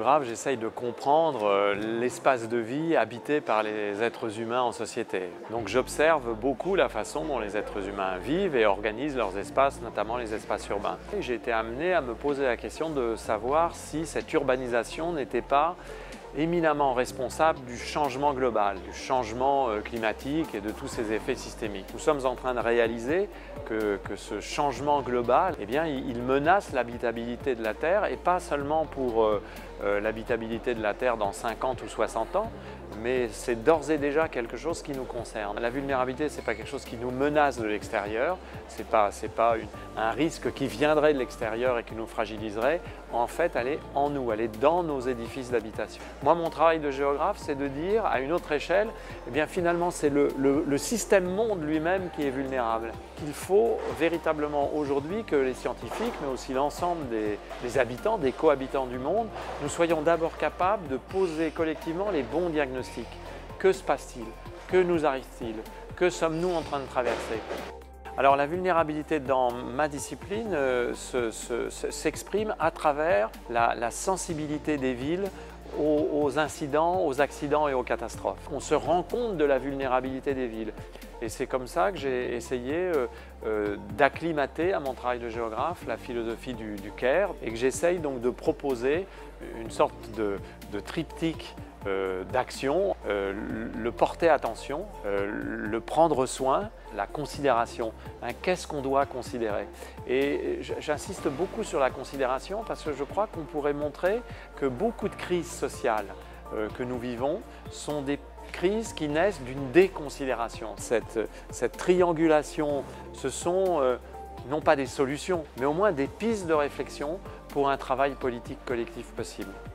géographe, j'essaye de comprendre l'espace de vie habité par les êtres humains en société. Donc j'observe beaucoup la façon dont les êtres humains vivent et organisent leurs espaces, notamment les espaces urbains. J'ai été amené à me poser la question de savoir si cette urbanisation n'était pas éminemment responsable du changement global, du changement climatique et de tous ces effets systémiques. Nous sommes en train de réaliser que ce changement global, eh bien, il menace l'habitabilité de la Terre, et pas seulement pour l'habitabilité de la Terre dans 50 ou 60 ans, mais c'est d'ores et déjà quelque chose qui nous concerne. La vulnérabilité, ce n'est pas quelque chose qui nous menace de l'extérieur, ce n'est pas un risque qui viendrait de l'extérieur et qui nous fragiliserait. En fait, elle est en nous, elle est dans nos édifices d'habitation. Moi, mon travail de géographe, c'est de dire, à une autre échelle, eh bien, finalement, c'est le système monde lui-même qui est vulnérable. Il faut véritablement aujourd'hui que les scientifiques, mais aussi l'ensemble des habitants, des cohabitants du monde, nous soyons d'abord capables de poser collectivement les bons diagnostics. Que se passe-t-il? Que nous arrive-t-il? Que sommes-nous en train de traverser? Alors la vulnérabilité dans ma discipline s'exprime à travers la sensibilité des villes aux incidents, aux accidents et aux catastrophes. On se rend compte de la vulnérabilité des villes. Et c'est comme ça que j'ai essayé d'acclimater à mon travail de géographe la philosophie du care, et que j'essaye donc de proposer une sorte de triptyque d'action, le porter attention, le prendre soin, la considération. Qu'est-ce qu'on doit considérer? Et j'insiste beaucoup sur la considération parce que je crois qu'on pourrait montrer que beaucoup de crises sociales que nous vivons sont des crises qui naissent d'une déconsidération. Cette triangulation, ce sont non pas des solutions, mais au moins des pistes de réflexion pour un travail politique collectif possible.